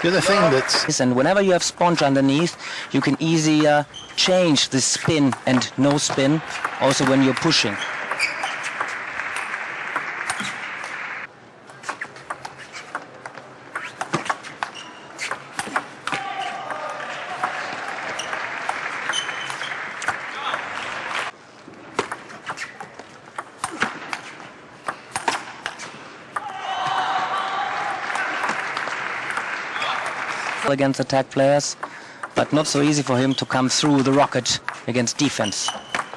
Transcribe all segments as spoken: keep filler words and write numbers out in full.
The other thing that's... And whenever you have sponge underneath, you can easily uh, change the spin and no spin, also when you're pushing. Against attack players, but not so easy for him to come through the rocket against defense.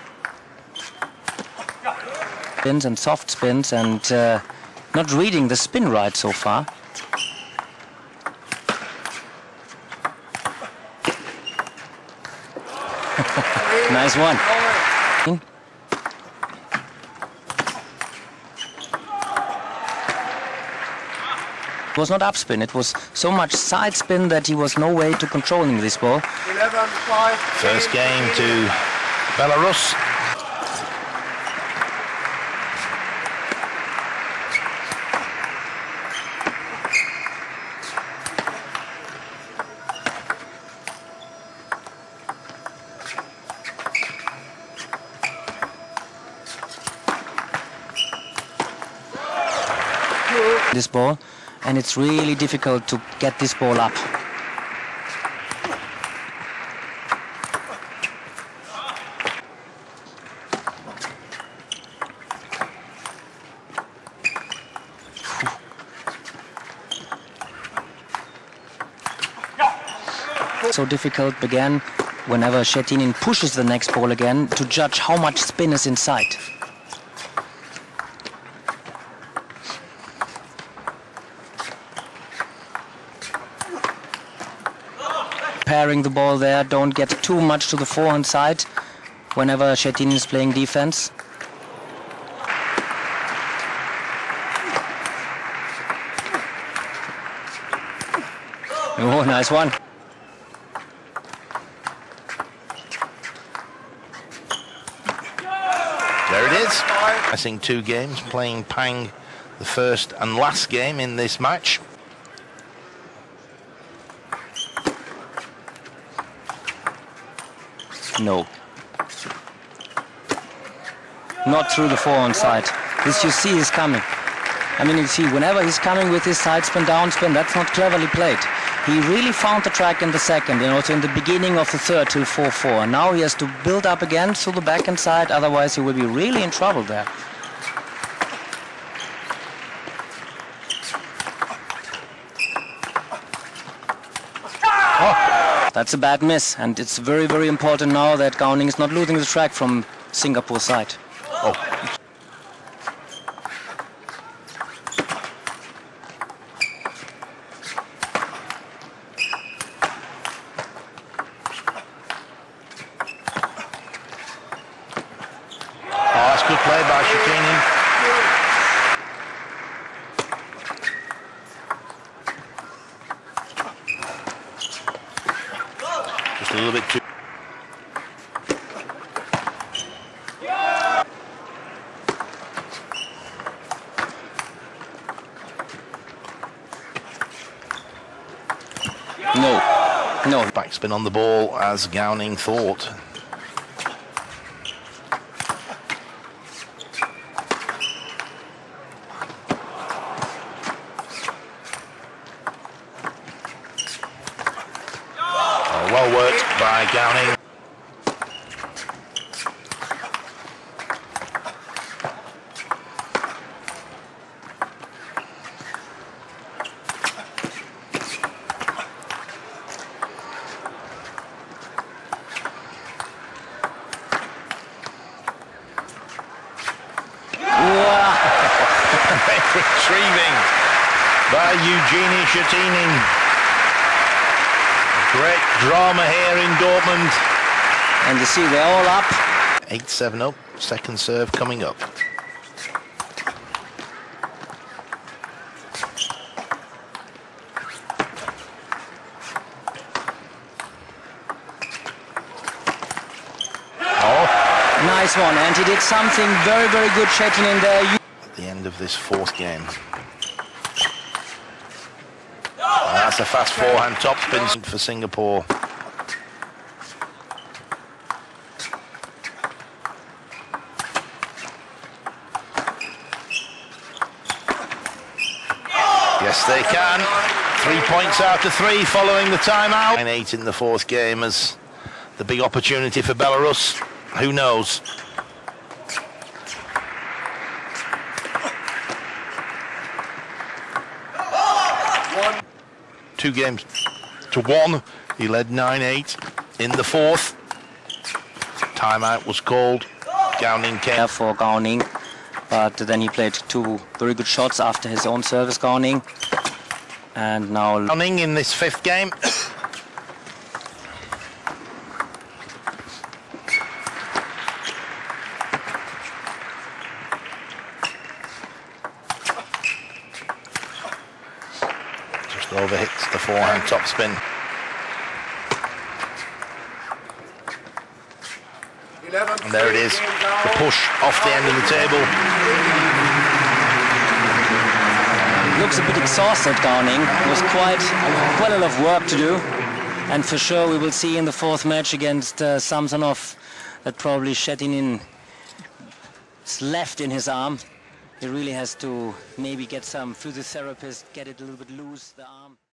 Spins and soft spins and uh, not reading the spin right so far. Nice one. It was not upspin, it was so much side spin that he was no way to controlling this ball. First game to Belarus. This ball. And it's really difficult to get this ball up. So difficult again whenever Schettinin pushes the next ball again to judge how much spin is inside. Pairing the ball there, don't get too much to the forehand side whenever Schettinin is playing defense. Oh, nice one. There it is. I think two games, playing Pang the first and last game in this match. No. Not through the forehand side. This you see is coming. I mean, you see, whenever he's coming with his side spin, down spin, that's not cleverly played. He really found the track in the second and also in the beginning of the third till four four. And now he has to build up again through the backhand side, otherwise he will be really in trouble there. That's a bad miss, and it's very, very important now that Gowning is not losing the track from Singapore side. Oh. Oh, that's good play by Schettinin. Just a little bit too... No, no. Backspin on the ball as Gowning thought. Oh, well worked by Gowning. Retrieving by Eugenie Schettinin. Great drama here in Dortmund. And you see they're all up. eight seven up, second serve coming up. Oh. Nice one, and he did something very, very good, Schettinin there. The end of this fourth game. Ah, That's a fast forehand topspin for Singapore. Yes, they can. Three points out of three following the timeout. nine eight in the fourth game as the big opportunity for Belarus. Who knows? Two games to one. He led nine eight in the fourth. Timeout was called. Gao Ning came. For Gao Ning, but then he played two very good shots after his own service, Gao Ning. And now Gao Ning in this fifth game. Just overhits the forehand topspin. And there it is, the push off the end of the table. Looks a bit exhausted, Gao Ning. It was quite, quite a lot of work to do. And for sure we will see in the fourth match against uh, Samsonov that probably Shattinin is left in his arm. He really has to maybe get some physiotherapist, get it a little bit loose, the arm.